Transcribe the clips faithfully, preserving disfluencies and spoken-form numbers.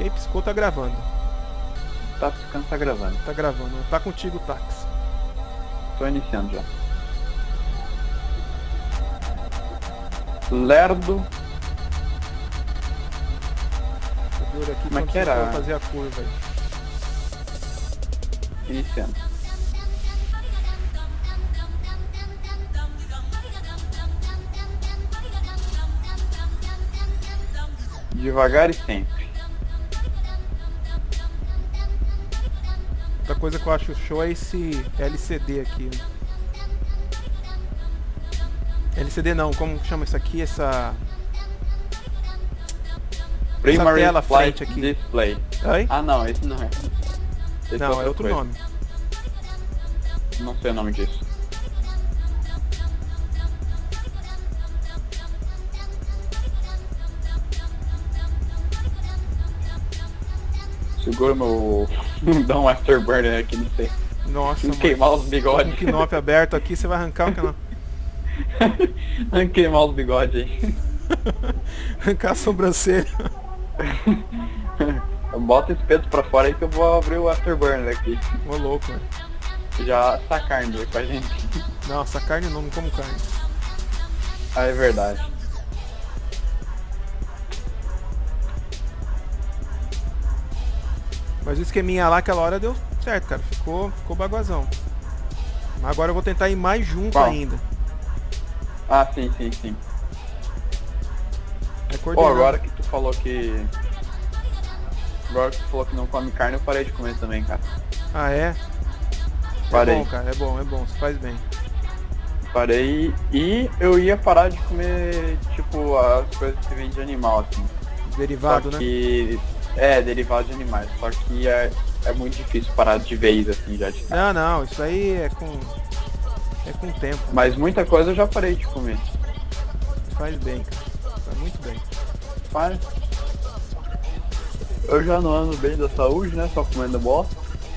Ok, piscou, tá gravando. Tá piscando, tá gravando. Tá gravando. Tá contigo, táxi. Tô iniciando já. Lerdo. De olho aqui, Como é quando que você era? for fazer a curva aí. Iniciando. Devagar e sempre. Outra coisa que eu acho show é esse L C D aqui. Né? L C D não, como chama isso aqui? Essa... Primary tela Flight frente aqui. Display. Oi? Ah não, esse não é. Esse Não, é outro coisa. nome. Não sei o nome disso. Segura meu... Dá um afterburner aqui, não sei. Nossa, Não mano. queimar os Com bigodes. o knop aberto aqui, você vai arrancar o canal. Não queimar os bigodes aí. Arrancar a sobrancelha. Bota esse peso pra fora aí que eu vou abrir o afterburner aqui. Ô louco, velho. Já assa a carne aí pra gente. Nossa, carne não, não como carne. Ah, é verdade. Mas o esqueminha lá, aquela hora deu certo, cara. Ficou, ficou baguazão. Mas agora eu vou tentar ir mais junto Qual? ainda. Ah, sim, sim, sim. É Pô, coordenando. agora que tu falou que... Agora que tu falou que não come carne, eu parei de comer também, cara. Ah, é? Parei. É bom, cara. É bom, é bom. Você faz bem. Parei e eu ia parar de comer, tipo, as coisas que vêm de animal, assim. Derivado, Só né? que... É, derivado de animais. Só que é, é muito difícil parar de vez, assim, já de Não, não. Isso aí é com... É com o tempo. Mas muita coisa eu já parei de comer. Faz bem, cara. Faz muito bem. Para. Eu já não ando bem da saúde, né? Só comendo bosta.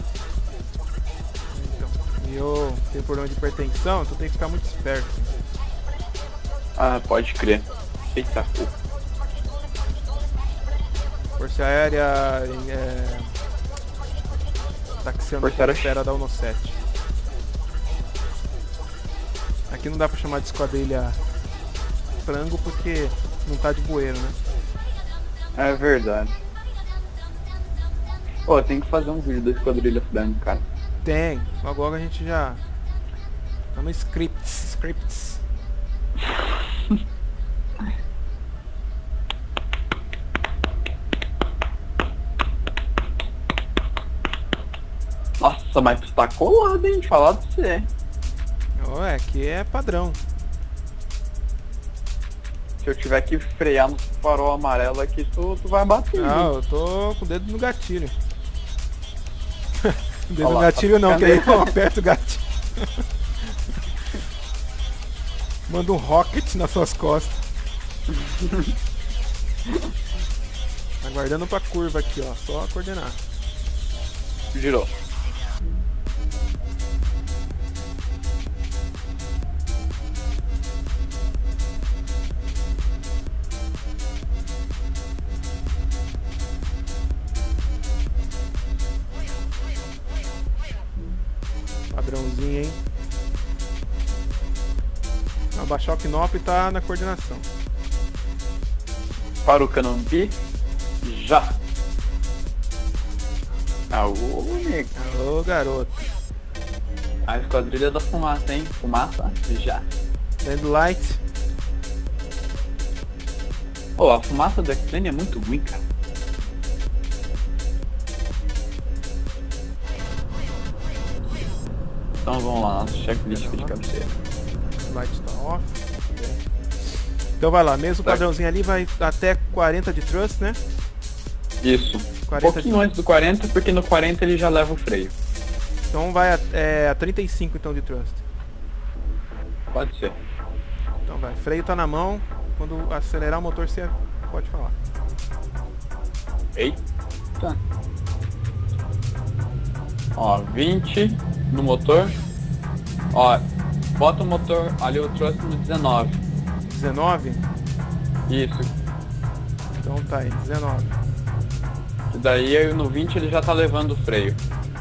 Então, e eu tenho problema de hipertensão, então tem que ficar muito esperto. Ah, pode crer. Eita, pô. Força Aérea é... taxiando Força a Aérea. esfera da Uno sete. Aqui não dá pra chamar de esquadrilha frango porque não tá de bueiro, né? É verdade. Pô, tem que fazer um vídeo da Esquadrilha Frango, cara. Tem. Agora a gente já... Tá no scripts. Scripts. Nossa, mas tu tá colado, hein? Falar pra você. Ué, aqui é padrão. Se eu tiver que frear no farol amarelo aqui, tu, tu vai bater. Ah, hein? eu tô com o dedo no gatilho. O dedo Olha no lá, gatilho tá não, que ficando aí eu aperto o gatilho. Manda um rocket nas suas costas. Aguardando pra curva aqui, ó. Só coordenar. Girou. Padrãozinho, hein? Abaixar o knop e tá na coordenação. Para o canampi. Já. Ah, ô, nego. Ô, garoto. A Esquadrilha da Fumaça, hein? Fumaça? Já. Dando light. Pô, a fumaça do X-Plane é muito ruim, cara. Então vamos lá, nosso checklist de cabeceira. Light tá off. Então vai lá, mesmo Tá. padrãozinho ali vai até quarenta de thrust, né? Isso. Um quarenta pouquinho de... antes do quarenta, porque no quarenta ele já leva o freio. Então vai a, é, a trinta e cinco então de thrust. Pode ser. Então vai, freio tá na mão. Quando acelerar o motor você pode falar. Eita. Ó, vinte no motor. Ó, bota o motor ali, o thrust no dezenove. dezenove? Isso. Então tá aí, dezenove. E daí no vinte ele já tá levando o freio.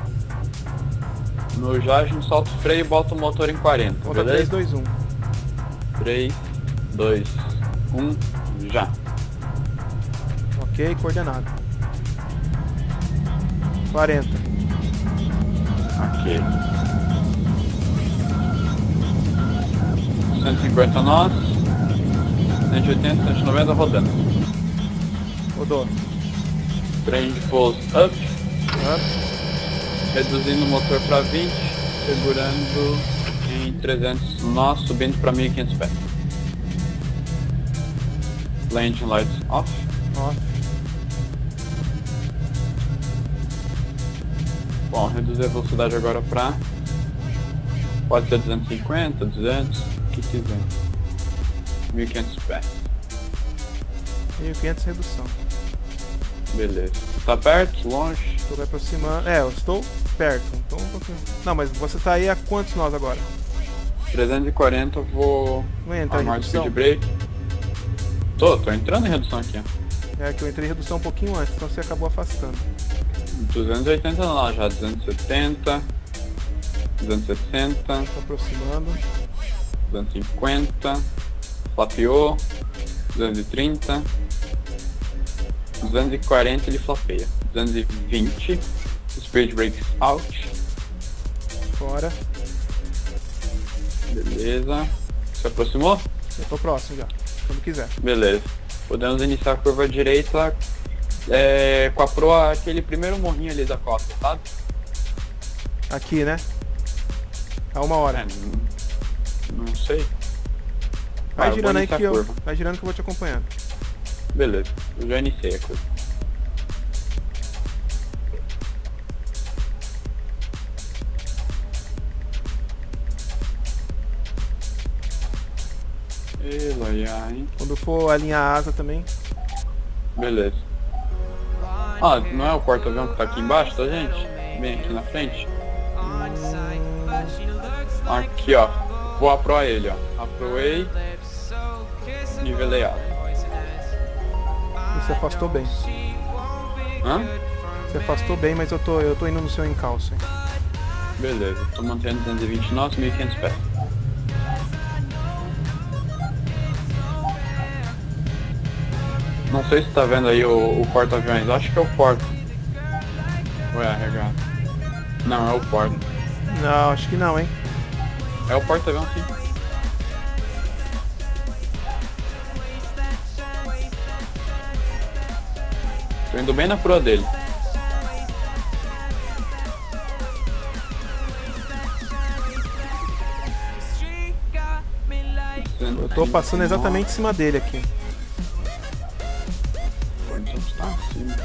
No já a gente solta o freio e bota o motor em quarenta, Conta beleza? três, dois, um. três, dois, um, já. Ok, coordenado. quarenta. Ok. cento e cinquenta nós. cento e oitenta, cento e noventa rodando. Rodou. Trem de pouso up. Up. Reduzindo o motor para vinte. Segurando em trezentos nós, subindo para mil e quinhentos pés. Landing lights off. Off. Bom, reduzir a velocidade agora para... Pode ser duzentos e cinquenta, duzentos, o que quiser. mil e quinhentos pés. mil e quinhentos redução. Beleza. Tá perto? Longe? Estou me aproximando. É, eu estou perto. Então um pouquinho. Não, mas você tá aí a quantos nós agora? trezentos e quarenta eu vou Não entra em armar o redução? speed brake. Tô, tô entrando em redução aqui, ó. É que eu entrei em redução um pouquinho antes, então você acabou afastando. duzentos e oitenta lá já, duzentos e setenta, duzentos e sessenta, Tá aproximando. duzentos e cinquenta, flapeou, duzentos e trinta, duzentos e quarenta ele flapeia, duzentos e vinte, speed brakes out, Fora. beleza, se aproximou? Eu tô próximo já. Quando quiser. Beleza, podemos iniciar a curva direita é, com a proa, aquele primeiro morrinho ali da costa, sabe? Aqui, né? A uma hora. É, não, não sei. Vai Ah, eu girando vou aí iniciar que a eu. curva. Vai girando que eu vou te acompanhando. Beleza, eu já iniciei a curva. Eloia, hein? Quando for alinhar a asa também. Beleza. Ah, não é o porta-avião que tá aqui embaixo, tá, gente? Bem aqui na frente. Aqui, ó. Vou aproar ele, ó. Aproei. Nivelei a asa. Você afastou bem. Hã? Você afastou bem, mas eu tô, eu tô indo no seu encalço. Hein? Beleza, tô mantendo duzentos e vinte nós, mil e quinhentos pés. Não sei se tá vendo aí o, o porta-aviões, acho que é o porta. Ué, arregado. Não, é o porta. Não, acho que não, hein? É o porta-avião sim. Tô indo bem na proa dele. Eu tô passando exatamente em cima dele aqui. Tá acima.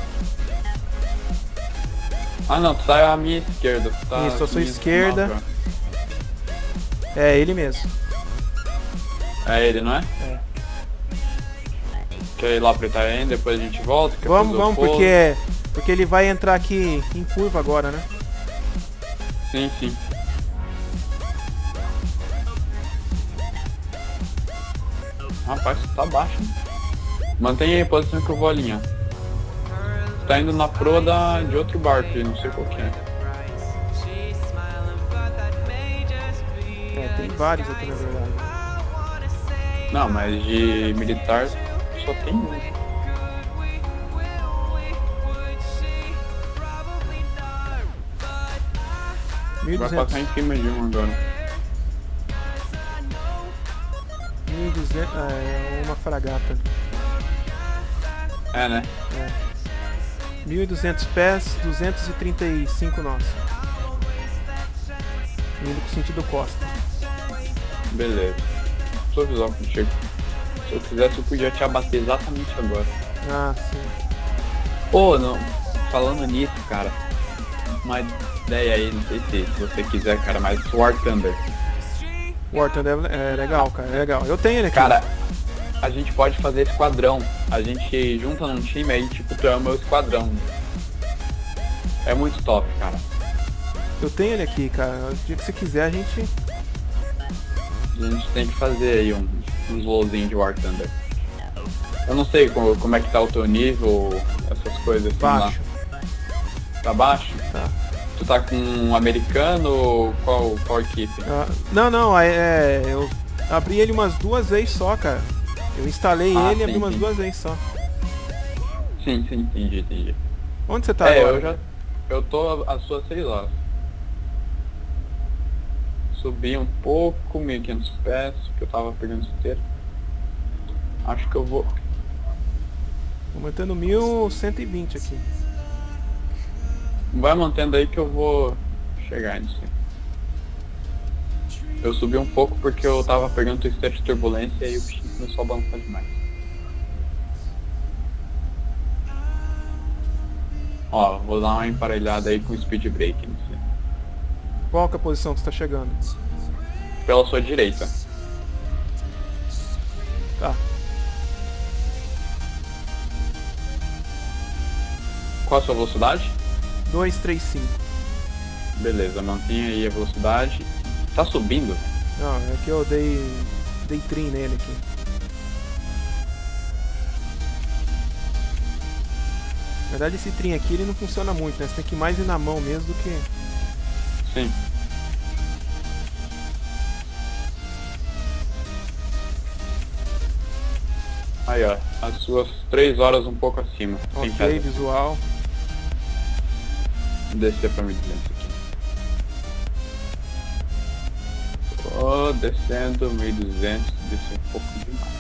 Ah não, tu tá à minha esquerda. Tu tá Isso, à sua minha esquerda. nova. É ele mesmo. É ele, não é? É. Quer ir lá pro Itaém, depois a gente volta? Quer Vamos, fazer o vamos, pouso? porque porque ele vai entrar aqui em curva agora, né? Sim, sim. Rapaz, tá baixo. Hein? Mantenha aí a posição que eu vou alinhar. Tá indo na proa da, de outro barco, não sei qual que é. É, tem vários aqui na verdade. Não, mas de militar só tem um. mil e Vai duzentos. passar em cima de um agora. mil e duzentos. Ah, é uma fragata. É, né? É. mil e duzentos pés, duzentos e trinta e cinco nós. Indo com sentido costa. Beleza. Sou visual contigo. Se eu quisesse eu podia te abater exatamente agora. Ah, sim. Pô, não. Falando nisso, cara. Uma ideia aí, não sei se, se você quiser, cara, mas War Thunder. War Thunder é legal, cara. É legal. Eu tenho ele aqui. Cara, a gente pode fazer esquadrão. A gente junta num time, aí tipo, tu é o meu esquadrão. É muito top, cara. Eu tenho ele aqui, cara. O dia que você quiser a gente. A gente tem que fazer aí um, uns voozinhos de War Thunder. Eu não sei como, como é que tá o teu nível, essas coisas assim Baixo. lá. Tá baixo? Tá. Tu tá com um americano? Qual, qual equipe? Ah, não, não, é, é, eu abri ele umas duas vezes só, cara. Eu instalei Ah, ele e sim, abri umas sim. duas vezes só. Sim, sim, entendi, entendi. Onde você tá É, agora? eu já... Eu tô às suas seis horas. Subi um pouco, mil e quinhentos pés, que eu tava pegando esteira. Acho que eu vou... Tô mantendo mil cento e vinte aqui. Vai mantendo aí que eu vou chegar nisso. Eu subi um pouco porque eu tava pegando o esteira de turbulência e aí o bichinho começou a balançar demais. Ó, vou dar uma emparelhada aí com speed brake, não sei. Qual que é a posição que você tá chegando? Pela sua direita. Tá. Qual a sua velocidade? dois, três, cinco. Beleza, mantenha aí a velocidade. Tá subindo? Não, é que eu dei, dei trim nele aqui. Na verdade esse trim aqui ele não funciona muito, né? Você tem que ir mais ir na mão mesmo do que... Sim. Aí ó, as suas três horas um pouco acima. Sem Ok, pedra. visual. Descer pra mil e duzentos aqui. Tô descendo mil e duzentos, descer um pouco demais.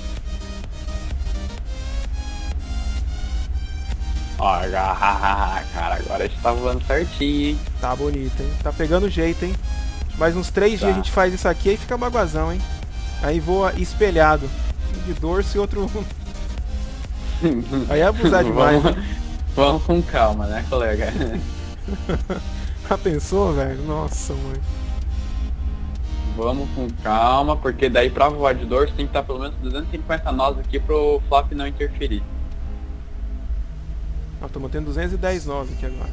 Ó, cara, agora a gente tá voando certinho, hein? Tá bonito, hein? Tá pegando jeito, hein? Mais uns três Tá. dias a gente faz isso aqui e fica baguazão, hein? Aí voa espelhado. Um de dorso e outro... Aí é abusar demais, vamos, né? vamos com calma, né, colega? Já pensou, velho? Nossa, mãe. Vamos com calma, porque daí pra voar de dorso tem que estar pelo menos duzentos e cinquenta nós aqui pro flap não interferir. Ah, tô mantendo duzentos e dez nós aqui agora.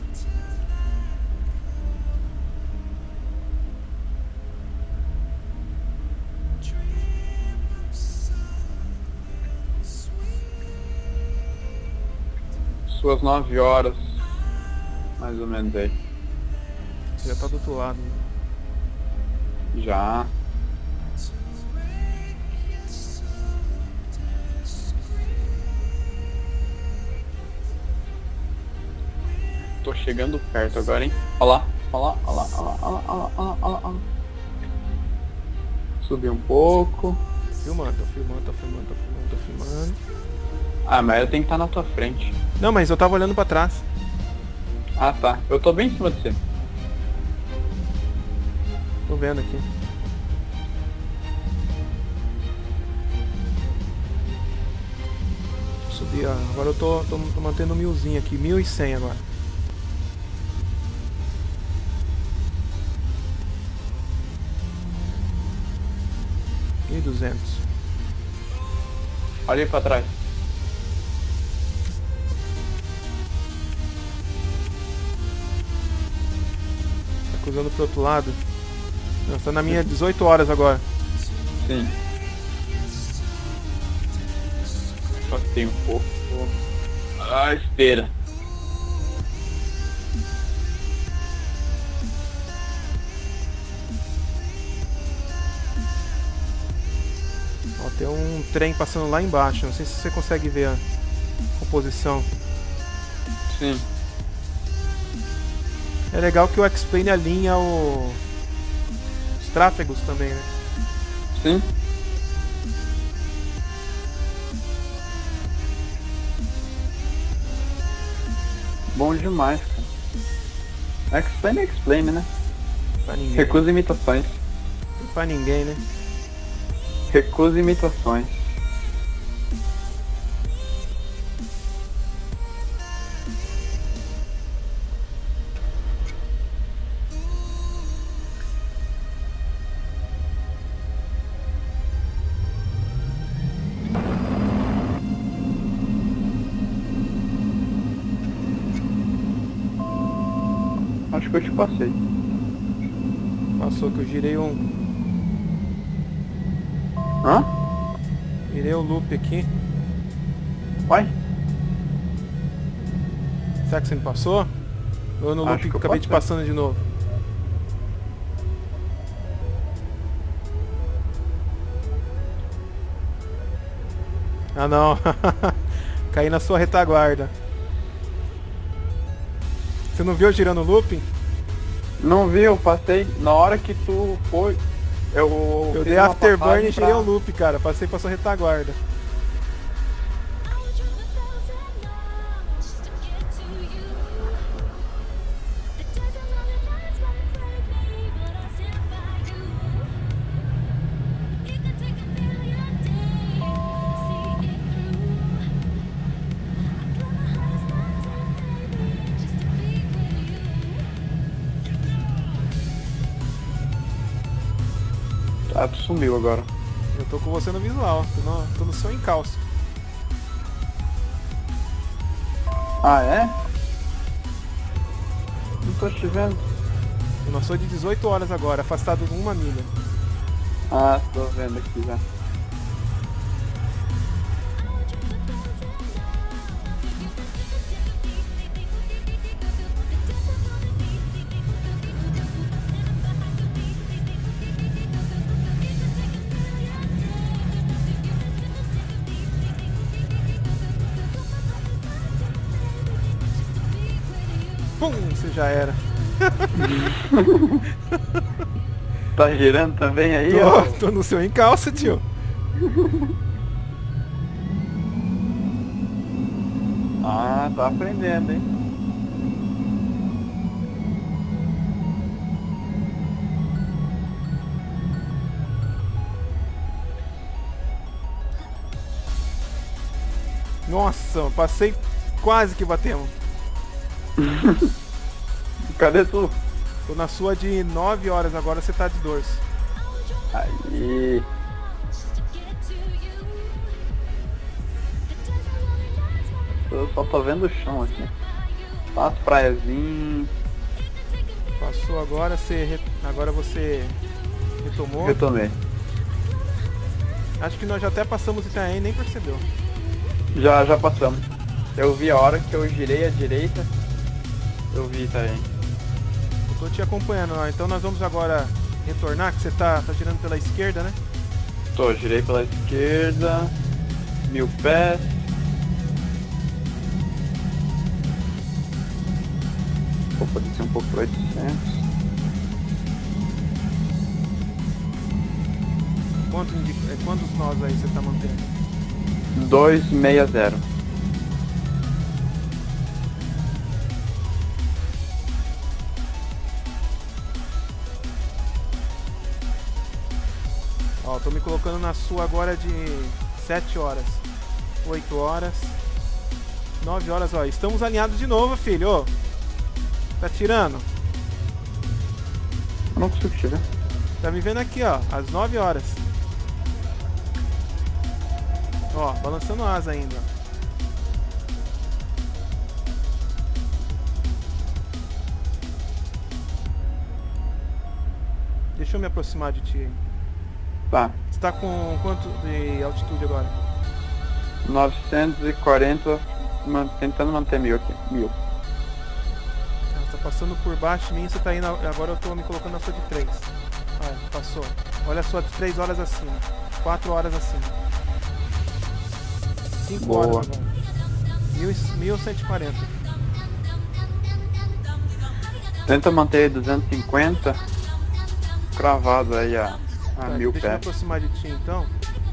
Suas nove horas, mais ou menos aí. Você já tá do outro lado, né? Já. Tô chegando perto agora, hein? Olha lá, olha lá, olha lá, olha lá, olha lá, olha lá, olha lá, olha lá. Subi um pouco. Filmando, tô filmando, tô filmando, tô filmando, tô filmando. Ah, mas eu tenho que estar na tua frente. Não, mas eu tava olhando pra trás. Ah, tá. Eu tô bem em cima de você. Tô vendo aqui. Subi, ó. Agora eu tô, tô, tô mantendo um milzinho aqui. Mil e cem agora. Mil e duzentos. Olha aí pra trás. Tá cruzando pro outro lado. Não, tá na minha dezoito horas agora. Sim. Só que tem um pouco. Ah, esteira. Ó, tem um trem passando lá embaixo. Não sei se você consegue ver a composição. Sim. É legal que o X-Plane alinha o... os tráfegos também, né? Sim. Bom demais, cara. Explain, explain, né? Pra ninguém. Recusa imitações. Pra ninguém, né? Recusa imitações. Acho que eu te passei. Passou que eu girei um... Hã? Girei o loop aqui. Uai? Será que você me passou? Ou no Acho loop que que eu acabei de posso. passando de novo? Ah não. Caí na sua retaguarda. Você não viu eu girando o looping? Não vi, eu passei. Na hora que tu foi, eu. Eu fiz dei uma afterburn passagem e girei pra- o loop, cara. Passei pra sua retaguarda. Ah, tu sumiu agora. Eu tô com você no visual. Tô no, tô no seu encalço. Ah, é? Não tô te vendo. Eu não sou de dezoito horas agora, afastado uma milha. Ah, tô vendo aqui já. Pum, você já era. Tá girando também aí, Tô, ó? tô no seu encalço, tio. Ah, tá aprendendo, hein? Nossa, passei, quase que batemos. Cadê tu? Tô na sua de nove horas agora, você tá de dorso. Aí. Eu só tô vendo o chão aqui. Tá as praiazinhas. Passou agora, você re- agora você retomou. Retomei. Acho que nós já até passamos Itaém e nem percebeu. Já, já passamos. Eu vi a hora que eu girei à direita. Eu vi também. Eu tô te acompanhando, ó. Então nós vamos agora retornar, que você tá, tá girando pela esquerda, né? Tô, girei pela esquerda. Mil pés. Vou poder ser um pouco para oitocentos. Quanto indica, é, quantos nós aí você tá mantendo? duzentos e sessenta. Ó, tô me colocando na sua agora de sete horas, oito horas, nove horas, ó. Estamos alinhados de novo, filho. Ô, tá tirando? Eu não consigo chegar. Tá me vendo aqui, ó, às nove horas. Ó, balançando asa ainda. Deixa eu me aproximar de ti aí. Tá. Você tá com quanto de altitude agora? novecentos e quarenta. man- Tentando manter mil aqui. Mil. Você tá passando por baixo de mim, você tá indo. Agora eu tô me colocando na sua de três. Olha, passou. Olha a sua de três horas acima. quatro horas acima. cinco Boa. horas agora. mil cento e quarenta. Tenta manter duzentos e cinquenta. Cravado aí a, a Tá, mil deixa eu me pés. aproximar de ti então.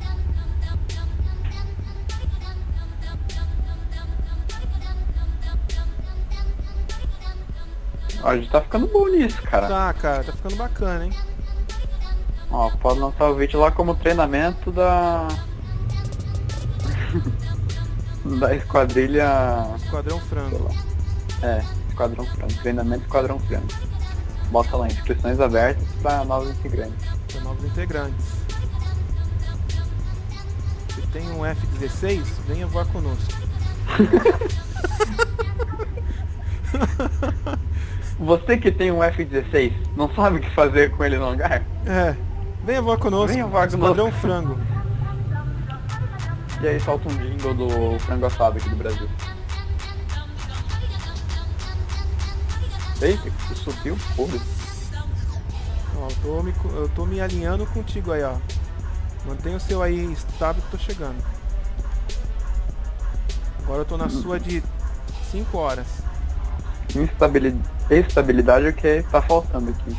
Ó, a gente tá ficando bom nisso, cara. Tá, cara, tá ficando bacana, hein? Ó, pode lançar o vídeo lá como treinamento da... da esquadrilha... Esquadrão sei Frango. lá. É, Esquadrão Frango. Treinamento Esquadrão Frango. Bota lá, inscrições abertas para novos integrantes. Para novos integrantes. Se tem um F dezesseis, venha voar conosco. Você que tem um F dezesseis, não sabe o que fazer com ele no hangar? É, venha voar conosco. Venha voar Esquadrão conosco. Frango. E aí solta um jingle do frango assado aqui do Brasil. Eita, que subiu, porra. Ó, eu tô, me, eu tô me alinhando contigo aí, ó. Mantenha o seu aí estável que eu tô chegando. Agora eu tô na sua de cinco horas. Instabilidade, estabilidade é o que tá faltando aqui.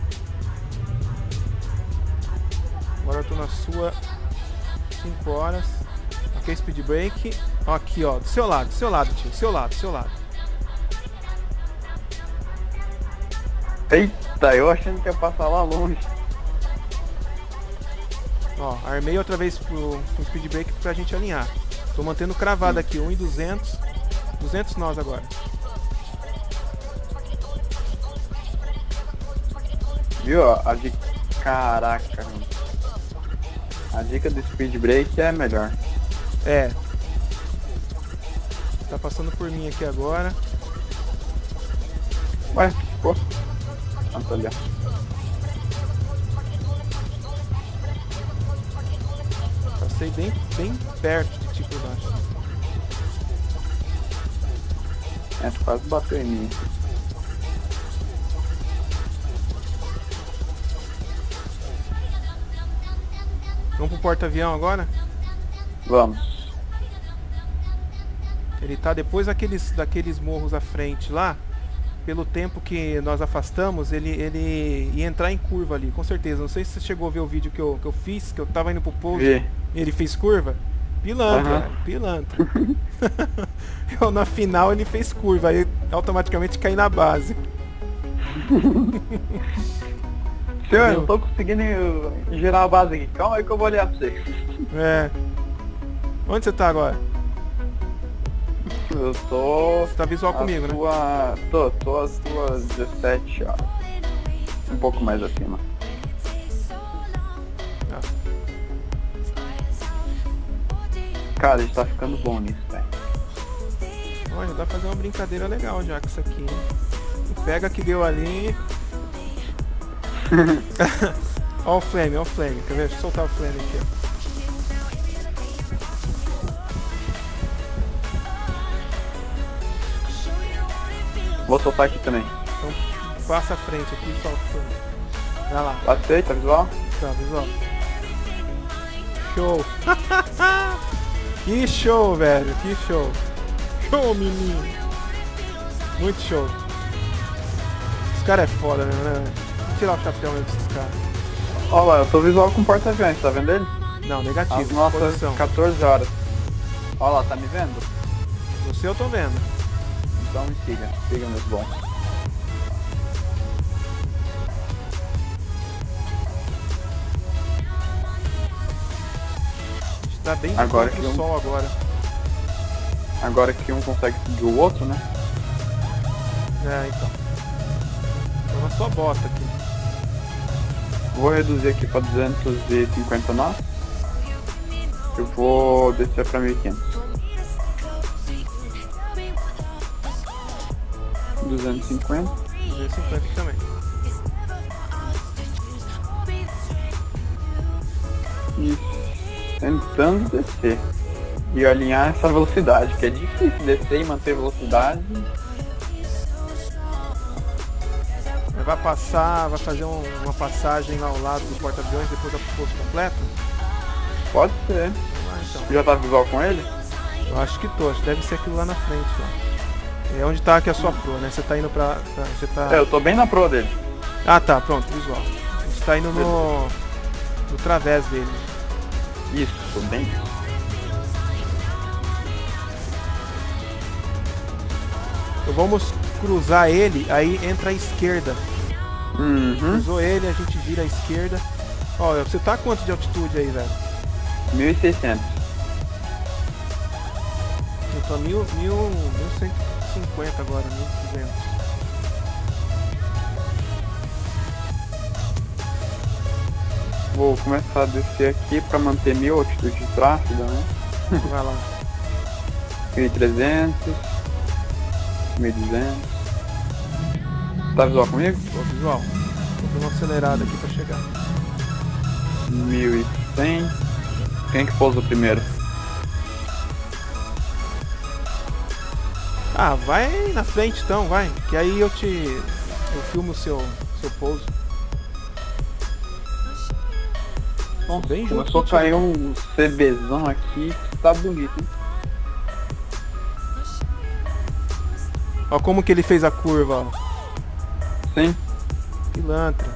Agora eu tô na sua cinco horas. Ok, speed break. Ó, aqui, ó, do seu lado, do seu lado, tio. Do seu lado, do seu lado. Eita, eu achando que ia passar lá longe. Ó, armei outra vez pro, pro speed break pra gente alinhar. Tô mantendo cravado aqui, um e duzentos. duzentos nós agora. Viu? A dica... Caraca, mano. A dica do speed break é melhor. É. Tá passando por mim aqui agora. Ué, pô. Ah, tá ali. Passei bem, bem perto de tipo baixo. É, tu quase bateu em mim. Vamos pro porta-avião agora? Vamos. Ele tá depois daqueles, daqueles morros à frente lá. Pelo tempo que nós afastamos, ele, ele ia entrar em curva ali, com certeza. Não sei se você chegou a ver o vídeo que eu, que eu fiz, que eu tava indo pro pouso e ele fez curva. Pilantra, Uhum. velho, pilantra. Eu, na final ele fez curva, aí automaticamente caí na base. Senhor, eu não tô conseguindo girar a base aqui. Calma aí que eu vou olhar pra você. É. Onde você tá agora? Eu tô... Você tá visual comigo, sua... né? Tô, tô às suas dezessete horas. Um pouco mais acima. Ah. Cara, a gente tá ficando bom nisso, velho. Olha, dá pra fazer uma brincadeira legal já com isso aqui, hein? Pega que deu ali. Ó o flame, ó o flame. Quer ver? Deixa eu soltar o flame aqui, ó. Vou soltar aqui também. Então passa a frente aqui e solta o flame. Vai lá. Passei, tá visual? Tá, visual. Show! Que show, velho! Que show! Show, menino! Muito show! Esse cara é foda mesmo, né? Vou tirar o chapéu mesmo desses caras. Olha lá, eu tô visual com porta-aviões, tá vendo ele? Não, Às negativo. nossas Posição. quatorze horas. Olha lá, tá me vendo? Você eu tô vendo. Então me siga, siga meus bons. A gente tá bem Agora contra que o um- sol agora. Agora que um consegue seguir o outro, né? É, então. Tô na sua bota aqui. Vou reduzir aqui pra duzentos e cinquenta nós. Eu vou descer pra mil e quinhentos. duzentos e cinquenta. duzentos e cinquenta aqui também. E tentando descer. E alinhar essa velocidade, que é difícil descer e manter velocidade. Vai passar, vai fazer um- uma passagem lá ao lado do porta-aviões depois do posto completo? Pode ser. Ah, então. Já tá visual com ele? Eu acho que tô, acho que deve ser aquilo lá na frente, ó. É onde tá aqui a sua pro, né? Você tá indo pra. pra você tá... É, eu tô bem na pro dele. Ah tá, pronto, visual. A gente tá indo no. no través dele. Isso, tô bem. Então vamos cruzar ele, aí entra à esquerda. Uhum. Cruzou ele, a gente vira à esquerda. Ó, você tá a quanto de altitude aí, velho? mil e seiscentos. Eu tô a mil, mil, mil cento e cinquenta agora, mil e duzentos. Vou começar a descer aqui pra manter mil altitude de tráfego, né? Vai lá. mil e trezentos. mil e duzentos. Tá visual comigo? Ó, visual. Tô dando uma acelerada aqui pra chegar. mil e cem. Quem que pousa primeiro? Ah, vai na frente então, vai. Que aí eu te... eu filmo o seu, seu pouso. Bom, bem junto. começou a cair um CBzão aqui que tá bonito, hein? Ó como que ele fez a curva, ó. Sim. Pilantra.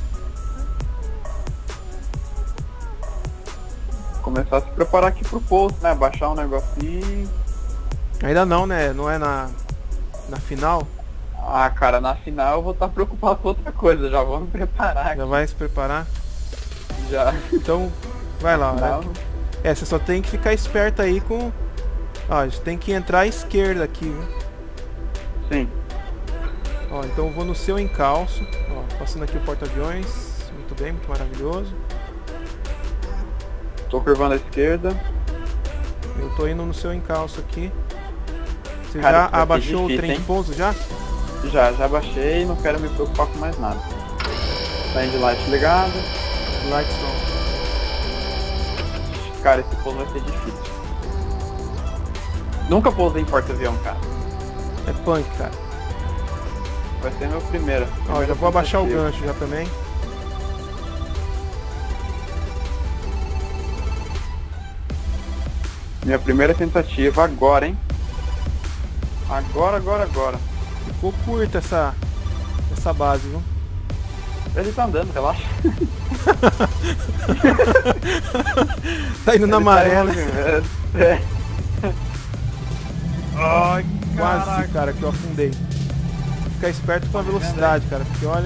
Começar a se preparar aqui pro pouso, né? Baixar um negocinho. Ainda não, né? Não é na, na final. Ah, cara, na final eu vou estar preocupado com outra coisa. Já vou me preparar aqui. Já vai se preparar? Já. Então, vai lá. Não. Né? É, você só tem que ficar esperto aí com... Ó, a gente tem que entrar à esquerda aqui, viu? Sim. Ó, então eu vou no seu encalço. Ó, passando aqui o porta-aviões. Muito bem, muito maravilhoso. Tô curvando à esquerda. Eu tô indo no seu encalço aqui. Você Cara, já isso vai ser abaixou difícil, o trem hein? de pouso já? Já, já baixei, não quero me preocupar com mais nada. Tá de light ligado. Lights on. Cara, esse pouso vai ser difícil. Nunca pousei em porta-avião, cara. É punk, cara. Vai ser meu primeiro. Ó, já vou abaixar o gancho já também. Minha primeira tentativa agora, hein? Agora, agora, agora. Ficou curta essa, essa base, viu? Ele tá andando, relaxa. Tá indo na Ele maré, tá né? indo, é. Ai, quase, Caraca. cara, que eu afundei. Ficar esperto com a velocidade, cara, porque olha...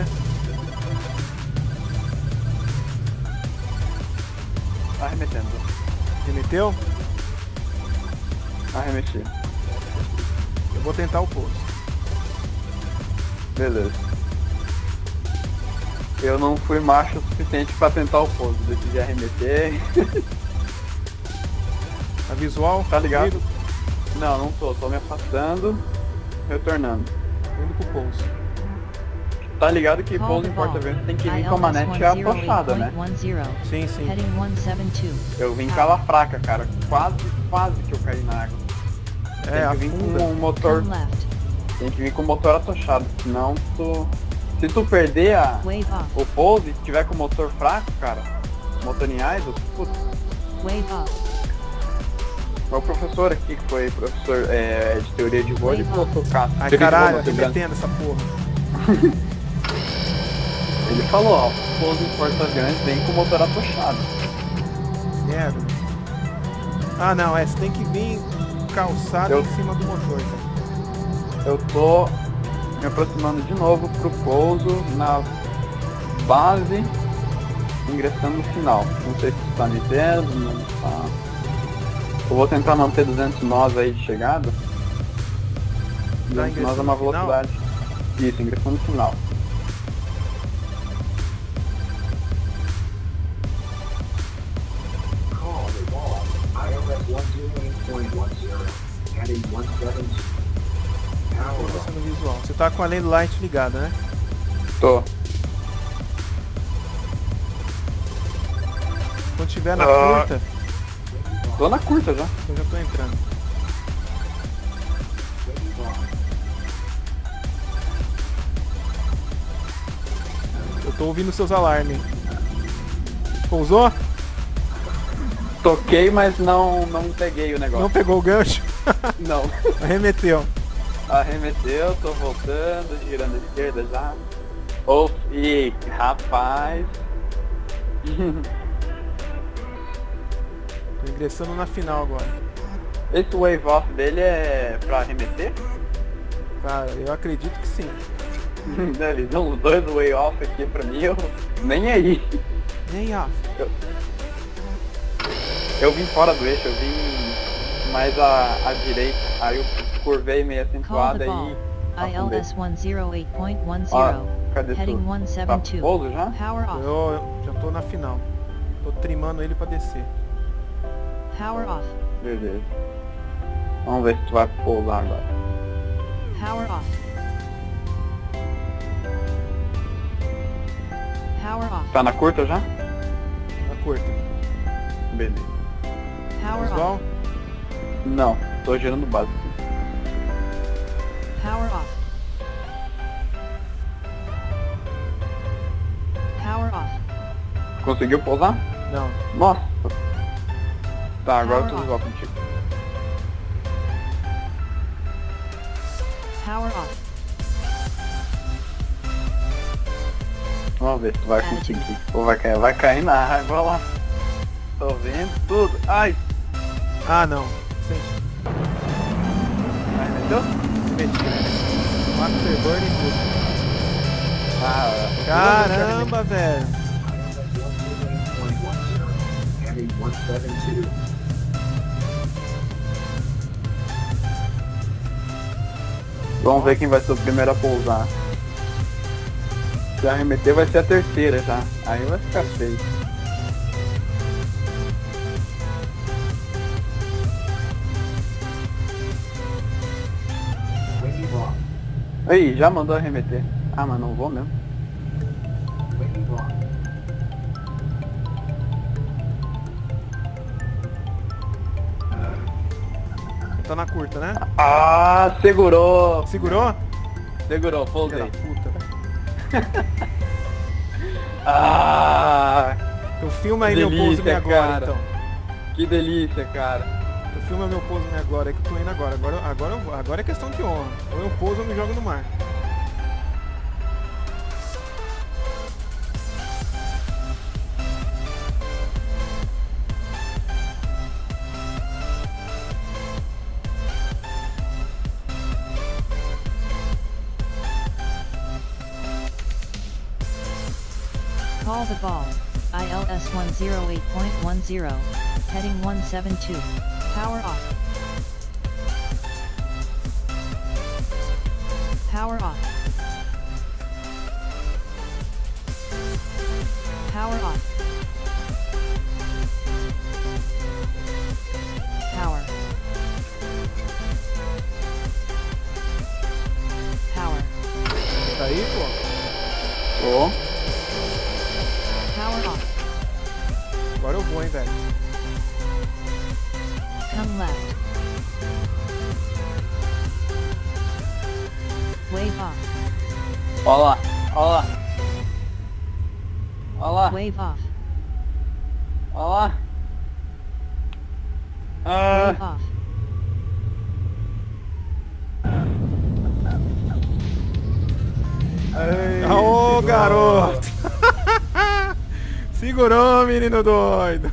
Arremetendo. Remeteu? Arremeti. Eu vou tentar o pouso. Beleza. Eu não fui macho o suficiente pra tentar o pouso. Decidi arremeter. A visual? Tá ligado? Comigo? Não, não tô. Tô me afastando. Retornando. Indo pro pouso. Tá ligado que Call pouso the em ball. porta-aviões tem que vir I com a L S manete atochada, né? one zero eight point one zero. Sim, sim. Heading one seven two. Eu vim com ela fraca, cara. Quase, quase que eu caí na água. É, Tem que vir afunda. com o motor. Turn left. Tem que vir com o motor atochado. Senão tu. Se tu perder a, Wave off. o pouso e tiver com o motor fraco, cara, motor em idle, putz. Wave off. O professor aqui, que foi professor é, de teoria de voo, ele falou tocar. Ai, Teoria de caralho, voo, não, segurança. arremetendo essa porra. Ele falou, ó, pouso em porta-aviões vem com o motor atochado. Merda. Ah, não, é, você tem que vir calçado Eu- em cima do motor, cara. Eu tô me aproximando de novo pro pouso na base, ingressando no final. Não sei se tu tá me vendo, não tá. Eu vou tentar manter duzentos nós aí de chegada. duzentos nós é uma ingressando no final? velocidade. Isso, ingressando no final. Call the wall. I L S one zero eight point one zero. Heading one seven two. Power Tô off. no visual. Você tá com a lane light ligada, né? Tô. Quando tiver na Ah. curta, Tô na curta já. eu já tô entrando. Eu tô ouvindo seus alarmes. Pousou? Toquei, mas não, não peguei o negócio. Não pegou o gancho? Não. Arremeteu. Arremeteu, tô voltando, girando à esquerda já. Oh, e rapaz. Tô ingressando na final agora. Esse wave off dele é pra arremeter? Cara, eu acredito que sim. Eles dão os dois wave off aqui pra mim, eu nem aí. Nem off. Eu vim fora do eixo, eu vim mais à, à direita, aí eu curvei meio Call acentuada the e ball. I L afundei. S one zero eight point one Ó, zero. cadê tu? Heading one Tá seven two. pouso já? Power off. Eu já tô na final. Tô trimando ele pra descer. Power off. Beleza. Vamos ver se tu vai pousar agora. Power off. Power off. Tá na curta já? Na curta. Beleza. Power off. Visual? Não, tô girando básico. Conseguiu pousar? Não. Nossa. Tá, agora eu tô igual contigo. Power off. Vamos ver se tu vai conseguir. Ou vai cair, vai cair na água lá. Tô vendo tudo. Ai! Ah, não. Sim. Ai, meteu? Meti. Um afterburn e tudo. Ah, Caramba, velho. Heading one seven two. Vamos ver quem vai ser o primeiro a pousar. Se arremeter vai ser a terceira já. Aí vai ficar feio. Wave off. Aí, já mandou arremeter. Ah, mas não vou mesmo. Wave off. Tá na curta, né? Ah, segurou! Segurou? Segurou, Filha da pousei. puta, velho. Ah, Então filma aí meu delícia, pouso minha agora, cara. então. que delícia, cara. Então filma meu pouso minha agora, é que eu tô indo agora. Agora, agora, eu vou. Agora é questão de honra. Ou eu pouso ou eu me jogo no mar. Call the ball. I L S one oh eight point one zero. Heading one seven two. Power off. Power off. Power off. Power. Power. Tá aí, pô? Tô. Power off. Agora eu vou, hein, velho. Come left. Wave off. Ó lá, ó lá. Ó lá, Wave off. ó lá. Ah, Wave off. ai, Ô, segurou. garoto! Segurou, menino doido!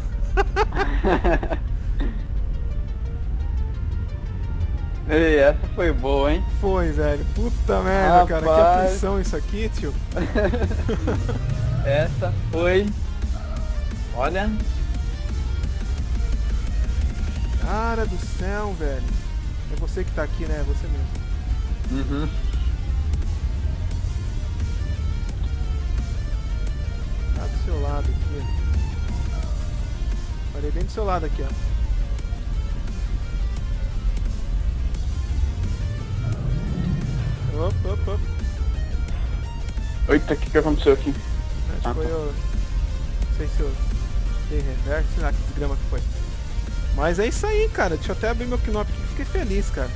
Ei, essa foi boa, hein? Foi, velho. Puta merda, cara. Que Rapaz. aflição isso aqui, tio. Essa foi... Olha... Cara do céu, velho. É você que tá aqui, né? É você mesmo. Uhum. Tá do seu lado aqui. Parei bem do seu lado aqui, ó. Opa, opa, opa. Eita, o que que aconteceu aqui? Acho que Ah, foi tá. o... Não sei se eu dei reverso, sei lá que desgrama que foi. Mas é isso aí, cara. Deixa eu até abrir meu Knop aqui, fiquei feliz, cara.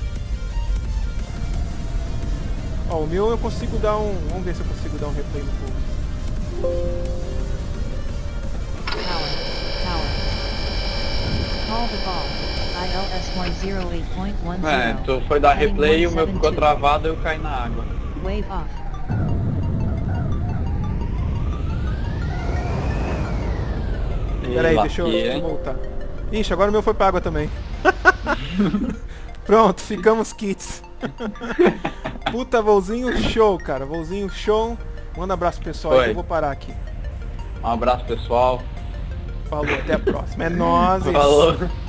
Ó, o meu eu consigo dar um... Vamos ver se eu consigo dar um replay no povo. Power. Power. Call the ball. I L S one oh eight point one É, zero. tu foi dar Heading replay e o meu ficou one seven two. travado e eu caí na água. Wave off. E Pera aí, lá deixa eu, que deixa eu é. voltar. Ixi, agora o meu foi pra água também. Pronto, ficamos kits. Puta, voozinho show, cara. Voozinho show. Manda um abraço pro pessoal aí, Foi. que eu vou parar aqui. Um abraço, pessoal. Falou, até a próxima. É nóis. Falou.